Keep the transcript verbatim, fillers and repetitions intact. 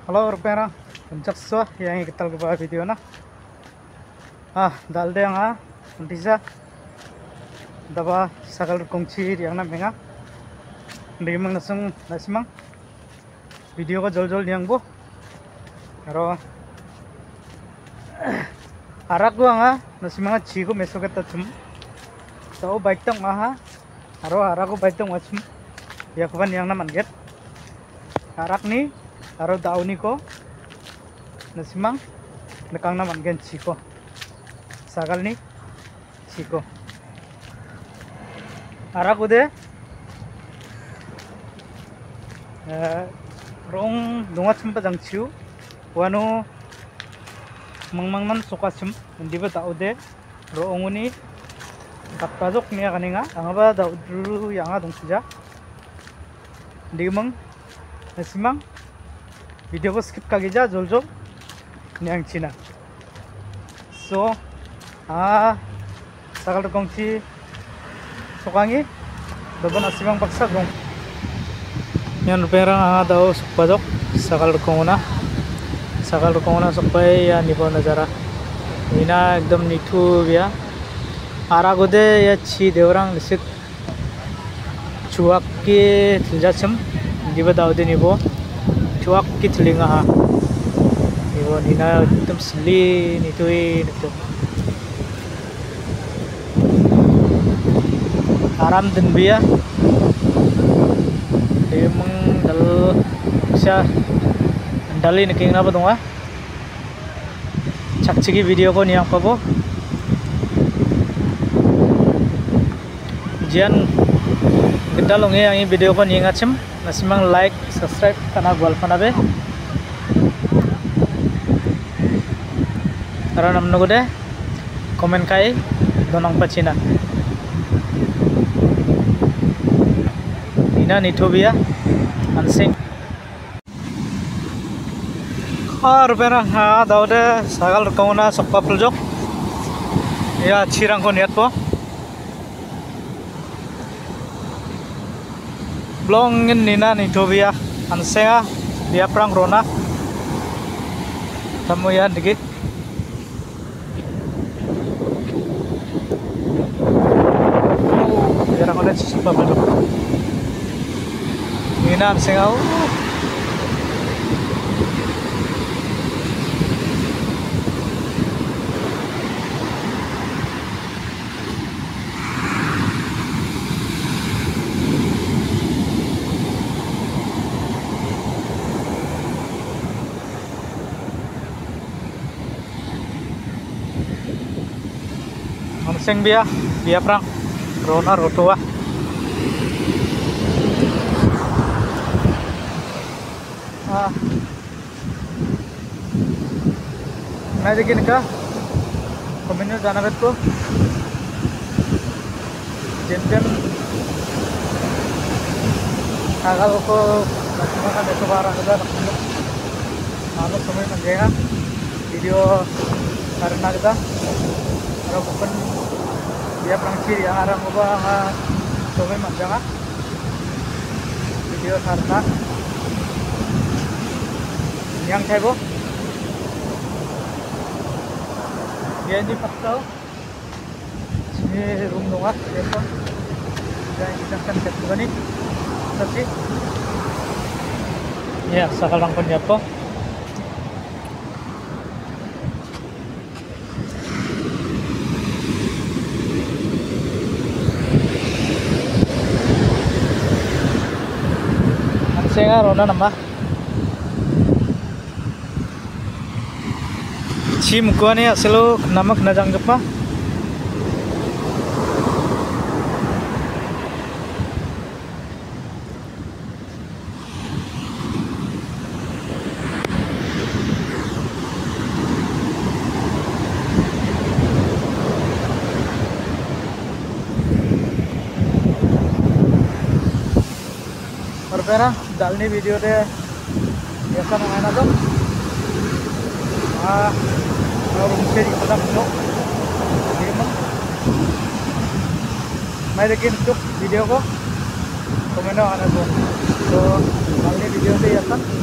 Halo rupanya, pencak suah yang kita lupa video na. Ah, dalde yang ah, antisa. Daba sakal kongci yang na menga. Hindi mang nasung nasimang. Video ko jol-jol yang bu. Pero arak gua nga nasimang chigo mesoket tachum. Tao baitang aha. Aro arak ko baitang wachum. Yakuban yang na manget. Arak ni aro dauni ko nasimang nakang naman gan chiko sagal ni chiko arak ude rong dunga chimpa jang chiu wano mangmangnan sokachim ndiba daude roonguni kapkajok niya kaninga angaba daudru yanga dongsuja ndigmang nasimang video ko skip kageja jol-jol niang Cina. So ah sakal kongci sokangi doban asimang paksa gong yan perang anga daw sukpadok sakal konguna sakal konguna sukpai ya nipo nazara ina ekdom nitu biya aragode ya chi deurang lisit chuak ki tiljachim diba daw de nipo cuak kita linga ha, ibu nina hitam seli nitui itu aram dan biya, emang dal bisa dali nih kayaknya apa dong ah, cak ciki video ko niang pabo, jian gendalong yang ini video ko niang acem. Nasimang like, subscribe karena gua alfanabe. Karena namno gede, komen kai, donang pacina. Ina nitobia, ansing. Ah, rupena ha, daude sagal kauna sokpa puljok. Ya, cirang ko niat po. Blongin nina nitobia ansenga dia perang rona kamu ya dikit jarang ada siswa belum nina ansenga Seng bia, bia perang, rona rotoa. Ah, मैं देखिए निका, कम्युनिटी जाना बेट को, जिनपन आगा को नचना का देखो बार आगा नचना, मानो समय मंगेगा, वीडियो करना kita, kalau bukan dia perang ciri yang arang ubah coba manjanga video karena yang saya bo dia ini fakta ini room dong ah ya kan dan kita akan ketemu nih tapi ya sekarang pun ya po saya rona nambah sim gua nih asal nama kena jangan apa Pera dalni video deh biasa main aja ah orang seri pada blog ini mah main lagi untuk video ko komen aja so dalni video deh ya kan